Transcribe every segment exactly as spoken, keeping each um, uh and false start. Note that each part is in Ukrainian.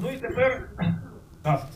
Ну і тепер... Так.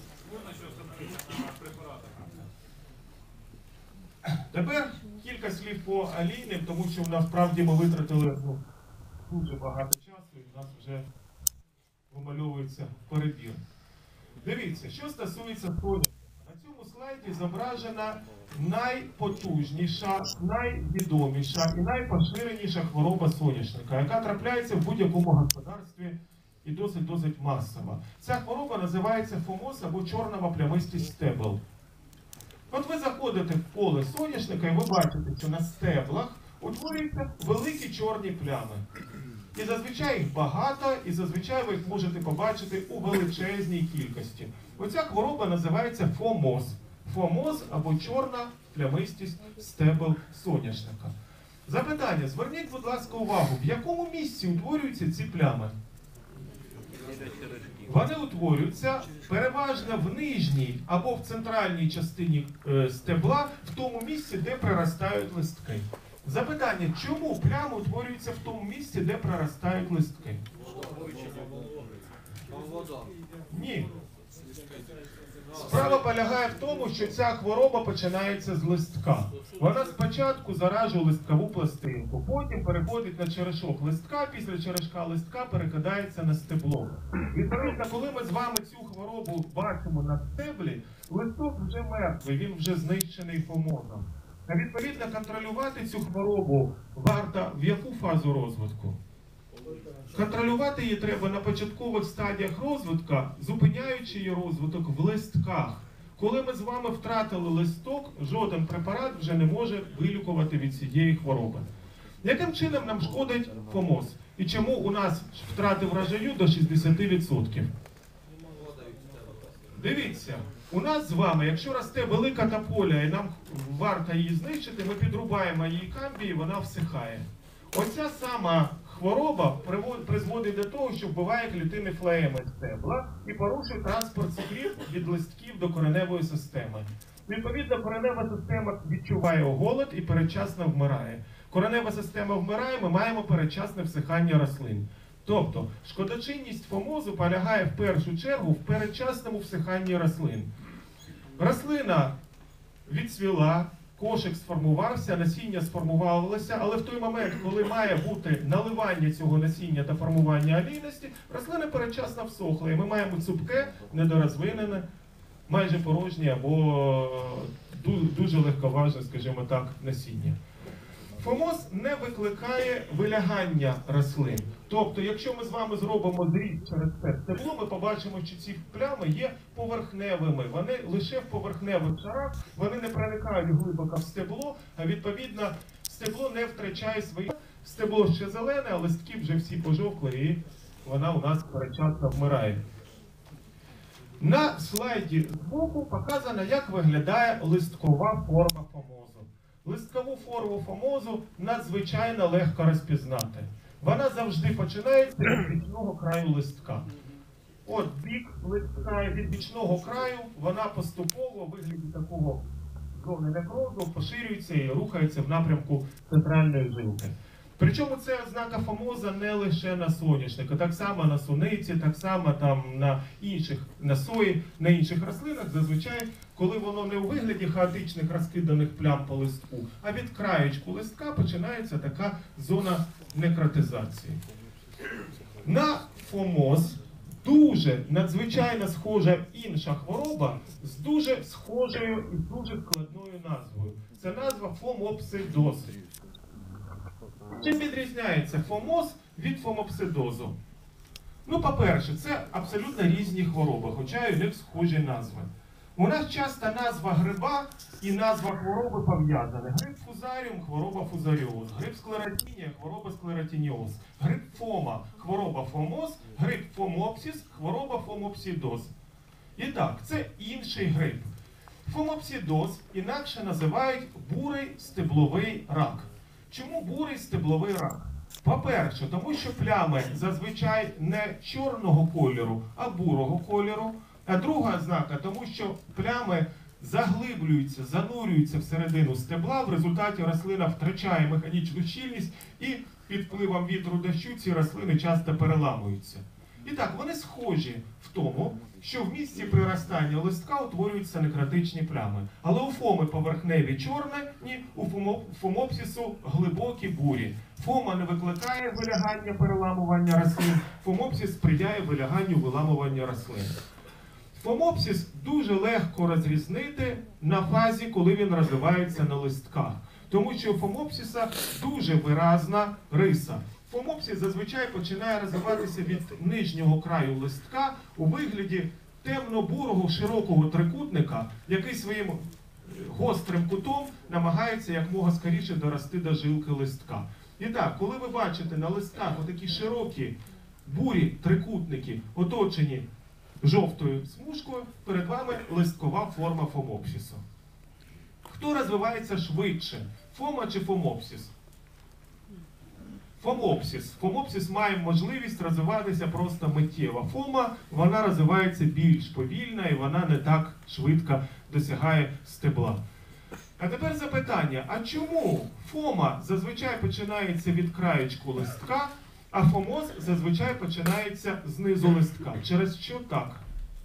Тепер кілька слів по алійним, тому що насправді ми витратили ну, дуже багато часу і в нас вже вимальовується перебір. Дивіться, що стосується соняшника. На цьому слайді зображена найпотужніша, найвідоміша і найпоширеніша хвороба соняшника, яка трапляється в будь-якому господарстві і досить-досить масово. Ця хвороба називається фомоз або чорна плямистість стебел. От ви заходите в поле соняшника і ви бачите, що на стеблах утворюються великі чорні плями. І зазвичай їх багато, і зазвичай ви їх можете побачити у величезній кількості. Оця хвороба називається фомоз. Фомоз або чорна плямистість стебел соняшника. Запитання, зверніть, будь ласка, увагу, в якому місці утворюються ці плями? Вони утворюються переважно в нижній або в центральній частині е, стебла, в тому місці, де проростають листки. Запитання, чому плями утворюються в тому місці, де проростають листки? Ні. Справа полягає в тому, що ця хвороба починається з листка. Вона спочатку заражує листкову пластинку, потім переходить на черешок листка, після черешка листка перекидається на стебло. Відповідно, коли ми з вами цю хворобу бачимо на стеблі, листок вже мертвий, він вже знищений фомозом. А відповідно, контролювати цю хворобу варто в яку фазу розвитку? Контролювати її треба на початкових стадіях розвитку, зупиняючи її розвиток в листках. Коли ми з вами втратили листок, жоден препарат вже не може вилікувати від цієї хвороби. Яким чином нам шкодить фомоз? І чому у нас втрати врожаю до шістдесят відсотків? Дивіться, у нас з вами, якщо росте велика тополя і нам варто її знищити, ми підрубаємо її камбій і вона всихає. Оця сама хвороба призводить до того, що вбиває клітини флоеми стебла і порушує транспорт цукрів від листків до кореневої системи. Відповідно, коренева система відчуває голод і передчасно вмирає. Коренева система вмирає, ми маємо передчасне всихання рослин. Тобто, шкодочинність фомозу полягає в першу чергу в передчасному всиханні рослин. Рослина відцвіла, кошик сформувався, насіння сформувалося, але в той момент, коли має бути наливання цього насіння та формування алійності, рослина передчасно всохла, і ми маємо цупке, недорозвинене, майже порожнє або дуже легковажне, скажімо так, насіння. Фомоз не викликає вилягання рослин. Тобто, якщо ми з вами зробимо зріз через це стебло, ми побачимо, що ці плями є поверхневими. Вони лише в поверхневих шарах, вони не проникають глибоко в стебло, а відповідно стебло не втрачає свої... Стебло ще зелене, а листки вже всі пожовкли і вона у нас передчасно вмирає. На слайді збоку показано, як виглядає листкова форма фомозу. Листкову форму фомозу надзвичайно легко розпізнати. Вона завжди починається від бічного краю листка. От бік листка від бічного краю, вона поступово в вигляді такого зони некрозу поширюється і рухається в напрямку центральної жилки. Причому це ознака фомоза не лише на соняшнику, так само на суниці, так само там на інших, на сої, на інших рослинах, зазвичай, коли воно не у вигляді хаотичних розкиданих плям по листку, а від краєчку листка починається така зона некротизації. На фомоз дуже надзвичайно схожа інша хвороба з дуже схожою і дуже складною назвою. Це назва фомопсидоз. Чим відрізняється фомоз від фомопсидозу? Ну, по-перше, це абсолютно різні хвороби, хоча й у них схожі назви. У нас часто назва гриба і назва хвороби пов'язані. Гриб фузаріум – хвороба фузаріоз, гриб склеротинія – хвороба склеротиніоз, гриб фома – хвороба фомоз, гриб фомопсіс – хвороба фомопсидоз. І так, це інший гриб. Фомопсидоз інакше називають бурий стебловий рак. Чому бурий стебловий рак? По-перше, тому що плями зазвичай не чорного кольору, а бурого кольору. А друга ознака, тому що плями заглиблюються, занурюються всередину стебла, в результаті рослина втрачає механічну щільність і під впливом вітру дощу ці рослини часто переламуються. І так, вони схожі в тому, що в місці приростання листка утворюються некротичні плями. Але у фоми поверхневі чорні, у фомопсису глибокі бурі. Фома не викликає вилягання переламування рослин, фомопсис сприяє виляганню виламування рослин. Фомопсис дуже легко розрізнити на фазі, коли він розвивається на листках. Тому що у фомопсиса дуже виразна риса. Фомопсис зазвичай починає розвиватися від нижнього краю листка у вигляді темно-бурого широкого трикутника, який своїм гострим кутом намагається якмога скоріше дорости до жилки листка. І так, коли ви бачите на листках отакі широкі бурі трикутники, оточені жовтою смужкою, перед вами листкова форма фомопсису. Хто розвивається швидше? Фома чи фомопсис? Фомопсис. Фомопсис має можливість розвиватися просто миттєво. Фома, вона розвивається більш повільно і вона не так швидко досягає стебла. А тепер запитання, а чому фома зазвичай починається від краєчку листка, а фомоз зазвичай починається знизу листка? Через що так?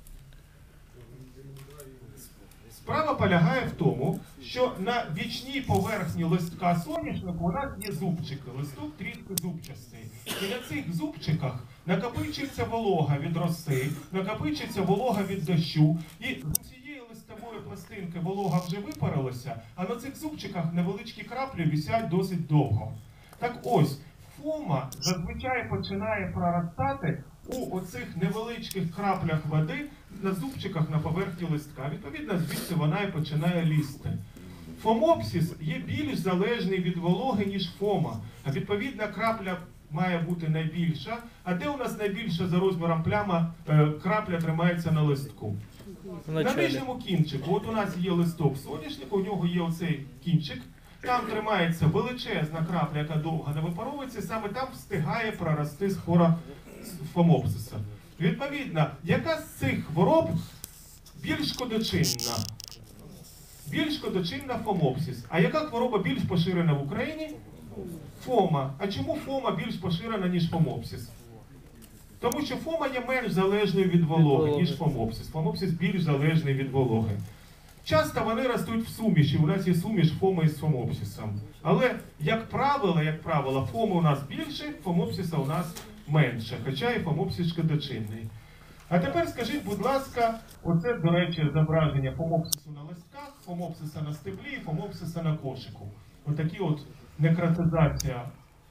Справа полягає в тому, що на бічній поверхні листка соняшнику у нас є зубчики, листок трішки зубчастий. І на цих зубчиках накопичується волога від роси, накопичується волога від дощу, і з цієї листової пластинки волога вже випарилася, а на цих зубчиках невеличкі краплі висять досить довго. Так ось, фома зазвичай починає проростати у оцих невеличких краплях води на зубчиках на поверхні листка. Відповідно, звідси вона і починає лізти. Фомопсис є більш залежний від вологи, ніж фома. А відповідно, крапля має бути найбільша. А де у нас найбільша за розміром пляма е, крапля тримається на листку? На нижньому кінчику. От у нас є листок соняшника, у нього є оцей кінчик. Там тримається величезна крапля, яка довго не випаровується, саме там встигає прорости спора фомопсиса. Відповідно, яка з цих хвороб більш шкодочинна? Більш шкодочинна фомопсис. А яка хвороба більш поширена в Україні? Фома. А чому фома більш поширена, ніж фомопсис? Тому що фома є менш залежною від вологи, ніж фомопсис. Фомопсис більш залежний від вологи. Часто вони ростуть в суміші, у нас є суміш фоми із фомопсисом. Але, як правило, як правило, фоми у нас більше, фомопсиса у нас менше, хоча і фомопсис шкодочинний. А тепер скажіть, будь ласка, оце, до речі, зображення фомопсису на листках, фомопсиса на стеблі, фомопсиса на кошику. Отакі от некротизація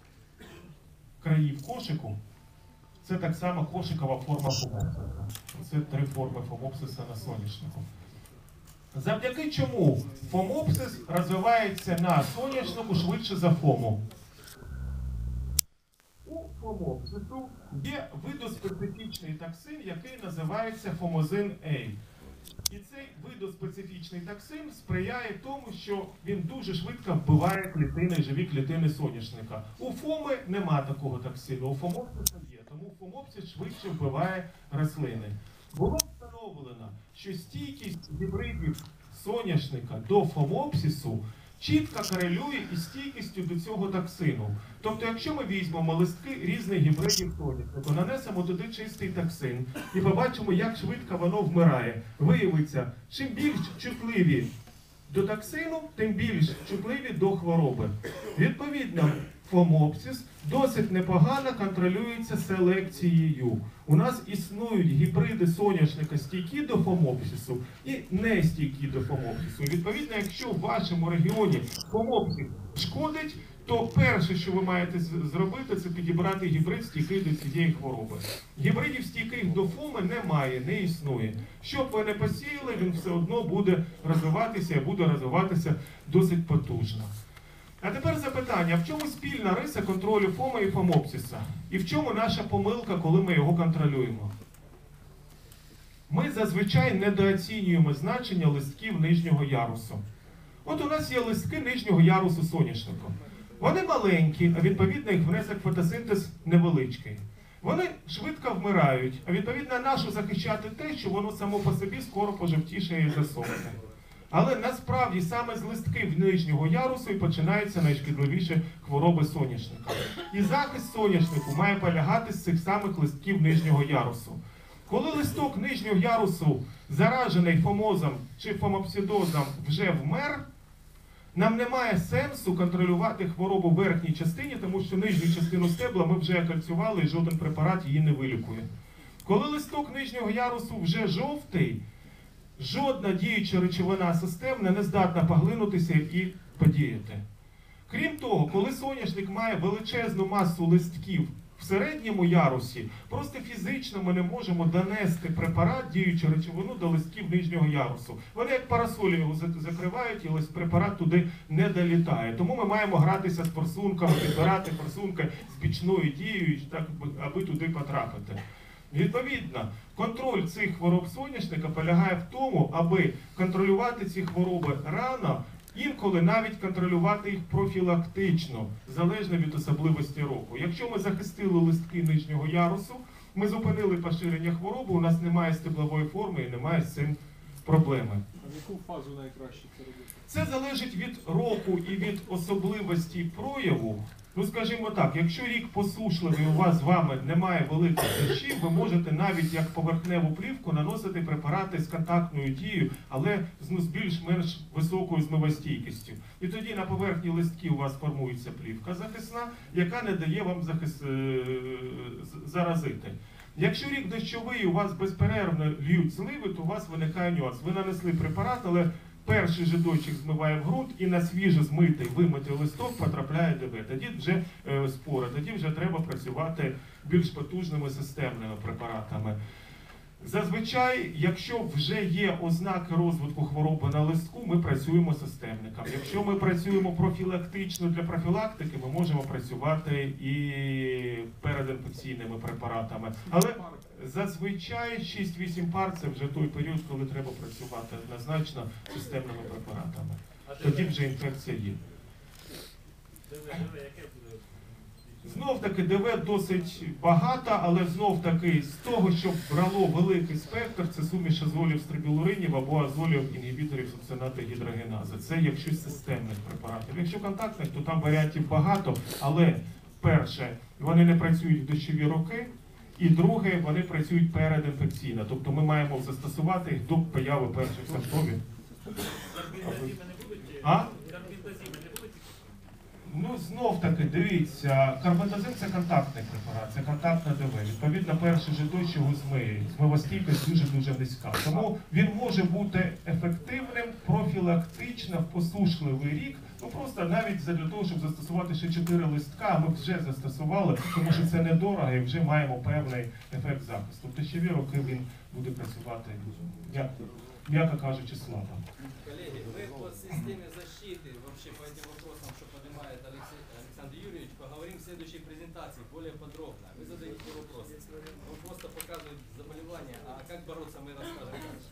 країв кошику. Це так само кошикова форма фомопсиса. Це три форми фомопсиса на соняшнику. Завдяки чому фомопсис розвивається на соняшнику швидше за фому? У фомопсису є видоспецифічний токсин, який називається фомозин А. І цей видоспецифічний токсин сприяє тому, що він дуже швидко вбиває клітини, живі клітини соняшника. У фоми нема такого токсину, у фомопсиса є, тому фомопсис швидше вбиває рослини. Було встановлено, що стійкість гібридів соняшника до фомопсису чітко корелює із стійкістю до цього токсину. Тобто, якщо ми візьмемо листки різних гібридів соняшнику, нанесемо туди чистий токсин і побачимо, як швидко воно вмирає, виявиться, чим більш чутливі до токсину, тим більш чутливі до хвороби. Відповідно, фомопсис досить непогано контролюється селекцією. У нас існують гібриди соняшника стійкі до фомопсису і не стійкі до фомопсису. Відповідно, якщо в вашому регіоні фомопсис шкодить, то перше, що ви маєте зробити, це підібрати гібрид стійкий до цієї хвороби. Гібридів стійких до фоми немає, не існує. Що б ви не посіяли, він все одно буде розвиватися і буде розвиватися досить потужно. А тепер запитання, в чому спільна риса контролю фоми і фомопсиса? І в чому наша помилка, коли ми його контролюємо? Ми зазвичай недооцінюємо значення листків нижнього ярусу. От у нас є листки нижнього ярусу соняшника. Вони маленькі, а відповідно їх внесок фотосинтез невеличкий. Вони швидко вмирають, а відповідно нащо захищати те, що воно само по собі скоро пожовтішає і засохне. Але насправді саме з листків нижнього ярусу і починаються найшкідливіші хвороби соняшника. І захист соняшнику має полягати з цих самих листків нижнього ярусу. Коли листок нижнього ярусу заражений фомозом чи фомопсидозом вже вмер, нам немає сенсу контролювати хворобу в верхній частині, тому що нижню частину стебла ми вже окальцювали і жоден препарат її не вилікує. Коли листок нижнього ярусу вже жовтий, жодна діюча речовина системна не здатна поглинутися і подіяти. Крім того, коли соняшник має величезну масу листків в середньому ярусі, просто фізично ми не можемо донести препарат, діючу речовину, до листків нижнього ярусу. Вони як парасолі його закривають, і ось препарат туди не долітає. Тому ми маємо гратися з форсунками, підбирати форсунки з бічною дією, так, аби туди потрапити. Відповідно, контроль цих хвороб соняшника полягає в тому, аби контролювати ці хвороби рано, інколи навіть контролювати їх профілактично, залежно від особливості року. Якщо ми захистили листки нижнього ярусу, ми зупинили поширення хвороби, у нас немає стеблової форми і немає з цим проблеми. А в яку фазу найкраще це робити? Це залежить від року і від особливості прояву. Ну, скажімо так, якщо рік посушливий, у вас з вами немає великих дощів, ви можете навіть як поверхневу плівку наносити препарати з контактною дією, але з більш-менш високою змивостійкістю. І тоді на поверхні листків у вас формується плівка захисна, яка не дає вам захис... заразити. Якщо рік дощовий, у вас безперервно льють зливи, то у вас виникає нюанс. Ви нанесли препарат, але перший же дощик змиває в ґрунт і на свіжо змитий, вимитий листок потрапляє ДВ. Тоді вже е, спори, тоді вже треба працювати більш потужними системними препаратами. Зазвичай, якщо вже є ознаки розвитку хвороби на листку, ми працюємо системником. Якщо ми працюємо профілактично для профілактики, ми можемо працювати і передінфекційними препаратами. Але зазвичай шість-вісім пар – це вже той період, коли треба працювати однозначно системними препаратами. Тоді вже інфекція є. Знов-таки ДВ досить багато, але знов-таки з того, що брало великий спектр, це суміш азолів стрибілуринів або азолів інгібіторів сукцинату гідрогенази. Це якщо системних препаратів. Якщо контактних, то там варіантів багато, але перше, вони не працюють в дощові роки, і друге, вони працюють передінфекційно. Тобто ми маємо застосувати їх до появи перших симптомів. А? Ну, знов-таки, дивіться, карбентазин – це контактний препарат, це контактна ДВ. Відповідно, перший же дощ його змиє. Змивостійкість дуже-дуже низька. Тому він може бути ефективним профілактично в посушливий рік. Ну, просто навіть для того, щоб застосувати ще чотири листка, ми вже застосували, тому що це недорого і вже маємо певний ефект захисту. В дощові роки він буде працювати, м'яко кажучи, слабо. Коллеги, мы по системе защиты, вообще по этим вопросам, что поднимает Алексей, Александр Юрьевич, поговорим в следующей презентации более подробно. Вы задаете вопросы. Он просто показывает заболевания, а как бороться, мы расскажем дальше.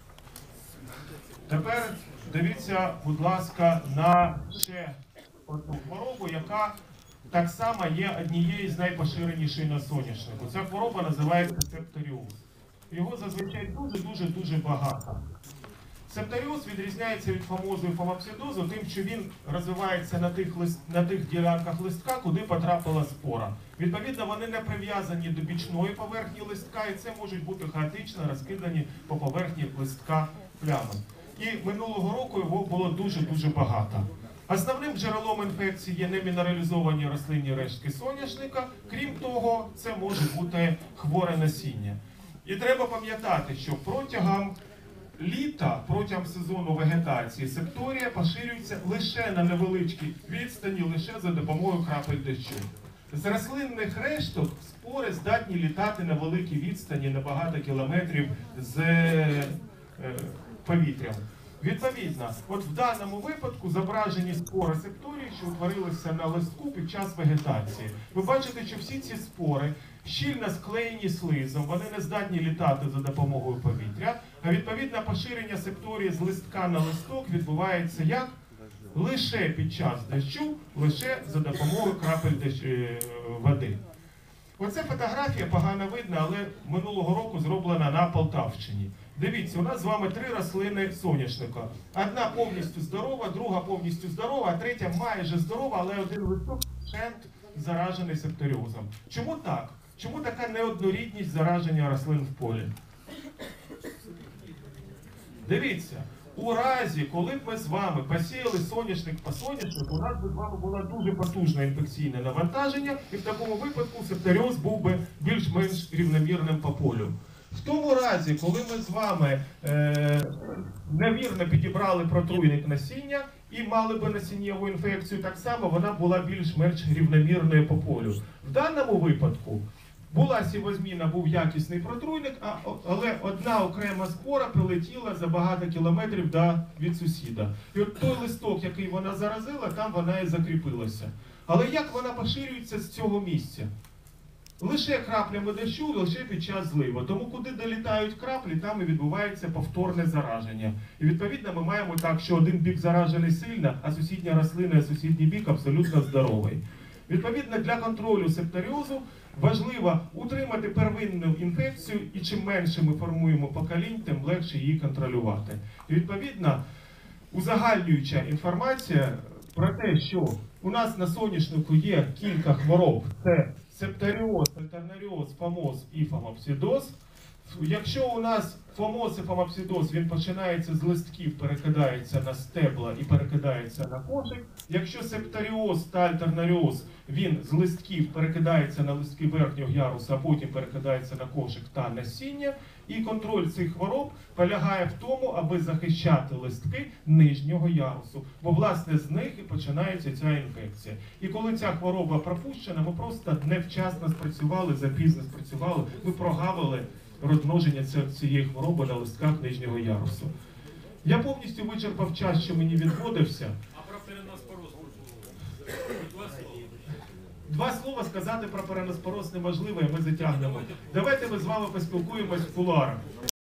Тепер дивіться, будь ласка, на ще одну хворобу, яка так само є однією з найпоширеніших на соняшнику. Ця хвороба називається септоріоз. Його зазвичай дуже-дуже-дуже багато. Септоріоз відрізняється від фомозу і фомопсидозу тим, що він розвивається на тих, лист, на тих ділянках листка, куди потрапила спора. Відповідно, вони не прив'язані до бічної поверхні листка, і це можуть бути хаотично розкидані по поверхні листка плями. І минулого року його було дуже-дуже багато. Основним джерелом інфекції є немінералізовані рослинні рештки соняшника. Крім того, це може бути хворе насіння. І треба пам'ятати, що протягом літа, протягом сезону вегетації, септорія поширюється лише на невеличкій відстані, лише за допомогою крапель дощу. З рослинних решток спори здатні літати на великій відстані, на багато кілометрів з е, повітрям. Відповідно, от в даному випадку зображені спори септорії, що утворилися на листку під час вегетації. Ви бачите, що всі ці спори щільно склеєні слизом, вони не здатні літати за допомогою повітря, а відповідно поширення септорії з листка на листок відбувається як? Лише під час дощу, лише за допомогою крапель дощ... води. Оце фотографія погано видно, але минулого року зроблена на Полтавщині. Дивіться, у нас з вами три рослини соняшника. Одна повністю здорова, друга повністю здорова, а третя майже здорова, але один листок вщент заражений септоріозом. Чому так? Чому така неоднорідність зараження рослин в полі? Дивіться, у разі, коли б ми з вами посіяли соняшник по соняшнику, у нас би з вами було дуже потужне інфекційне навантаження, і в такому випадку септоріоз був би більш-менш рівномірним по полю. В тому разі, коли ми з вами е, невірно підібрали протруйник насіння і мали би насіннєву інфекцію, так само вона була більш-менш рівномірною по полю. В даному випадку була сівозміна, був якісний протруйник, а, але одна окрема спора прилетіла за багато кілометрів до, від сусіда. І от той листок, який вона заразила, там вона і закріпилася. Але як вона поширюється з цього місця? Лише краплями дощу, лише під час зливу. Тому куди долітають краплі, там і відбувається повторне зараження. І відповідно ми маємо так, що один бік заражений сильно, а сусідня рослина і сусідній бік абсолютно здоровий. Відповідно, для контролю септоріозу важливо утримати первинну інфекцію, і чим менше ми формуємо поколінь, тим легше її контролювати. І відповідно, узагальнююча інформація про те, що у нас на соняшнику є кілька хвороб. Це септоріоз, альтернаріоз, фомоз і фомопсидоз. Якщо у нас фомоз і фомопсидоз, він починається з листків, перекидається на стебла і перекидається на кошик. Якщо септоріоз та альтернаріоз, він з листків перекидається на листки верхнього ярусу, а потім перекидається на кошик та насіння. І контроль цих хвороб полягає в тому, аби захищати листки нижнього ярусу. Бо, власне, з них і починається ця інфекція. І коли ця хвороба пропущена, ми просто невчасно спрацювали, запізно спрацювали, ми прогавили розмноження цієї хвороби на листках нижнього ярусу. Я повністю вичерпав час, що мені відводився. А про переноспороз два слова. Два слова сказати про переноспороз неможливо, і ми затягнемо. Давайте ми з вами поспілкуємось в кулуарах.